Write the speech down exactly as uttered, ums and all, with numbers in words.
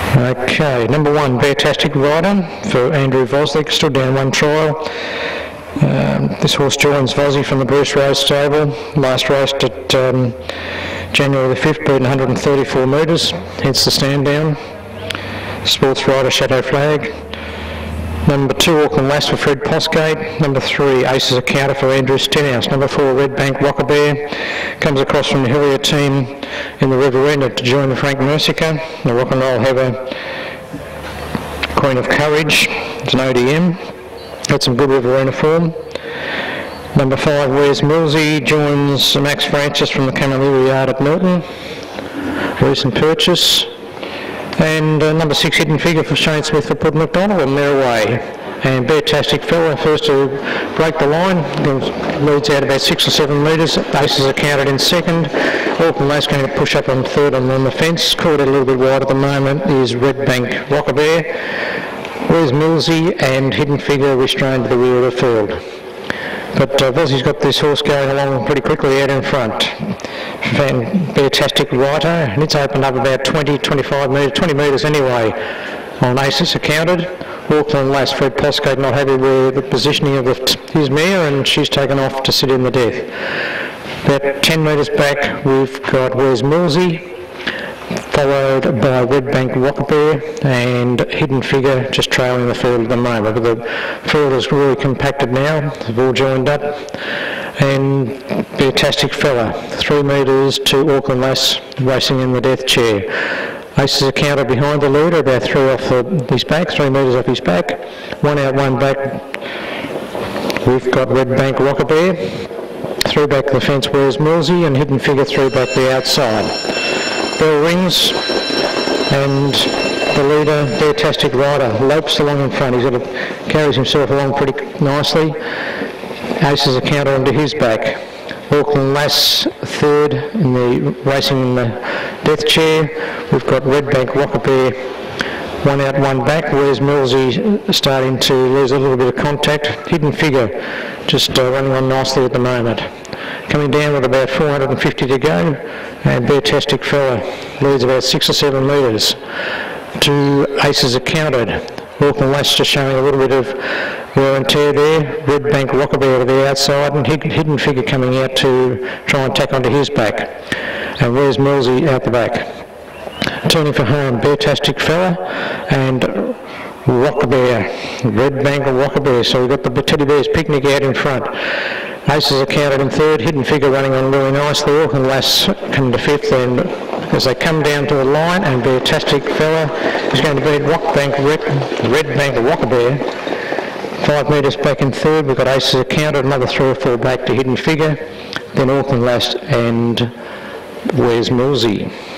Okay, number one, Beartastic Rider for Andrew Voslick, stood down one trial. Um, this horse joins Vosy from the Bruce Rose stable. Last raced at um, January the fifth, beaten one hundred thirty-four metres, hence the stand down. Sports Rider Shadow Flag. Number two, Auckland Lass for Fred Posgate. Number three, Aces of Counter for Andrew Stenhouse. Number four, Red Bank Rockabear comes across from the Hillier team in the Riverina to join the Frank Mercica. The Rock and Roll have a Queen of Courage. It's an O D M. Got some good Riverina form. Number five, Where's Millsy joins Max Francis from the Camilleri Yard at Milton. Recent purchase. And uh, number six, Hidden Figure for Shane Smith for Put McDonald and Meraway. And Beartastic Fella first to break the line, leads out about six or seven metres. Aces are counted in second. Auckland Lass going to push up on third on, on the fence. Caught it a little bit wide at the moment is Red Bank Rockabear. Where's Millsy and Hidden Figure restrained to the rear of the field. But uh, Vosy's got this horse going along pretty quickly out in front. Van Beartastic Rider, and it's opened up about twenty, twenty-five metres, twenty metres anyway on Aces accounted. Auckland Lass, Fred Posgate not happy with the positioning of the, his mare, and she's taken off to sit in the death. About ten metres back we've got Where's Millsy, followed by Red Bank Rockabear and Hidden Figure just trailing the field at the moment. But the field is really compacted now, they've all joined up. And Beartastic Fella, three metres to Auckland Lass racing in the death chair. Aces are counted behind the leader, about three off the, his back, three metres off his back. One out, one back. We've got Red Bank Rockabear. Through back the fence, Where's Millsy, and Hidden Figure through back the outside. Bell rings, and the leader, Beartastic Rider, lopes along in front. He's got to, carries himself along pretty nicely. Aces are counted onto his back. Auckland Lass third in the racing in the death chair. We've got Red Bank Rockabear, one out, one back. Where's Millsy starting to lose a little bit of contact. Hidden Figure just uh, running on nicely at the moment. Coming down with about four hundred fifty to go, and Beartastic Fella leads about six or seven metres. Two Aces are counted. Auckland Lass just showing a little bit of wear and tear there. Red Bank Rockabear to the outside, and Hidden Figure coming out to try and tack onto his back. And Where's Millsy out the back. Turning for home, Beartastic Fella and Rockabear. Red Bank Rockabear. So we've got the Teddy Bears Picnic out in front. Aces are counted in third. Hidden Figure running on really nicely. Auckland Lass coming to fifth, and as they come down to the line, and Beartastic Fella is going to beat Rock Bank Red, Red Bank Rockabear. Five metres back in third. We've got Aces are counted, another three or four back to Hidden Figure. Then Auckland Lass and Where's Millsy.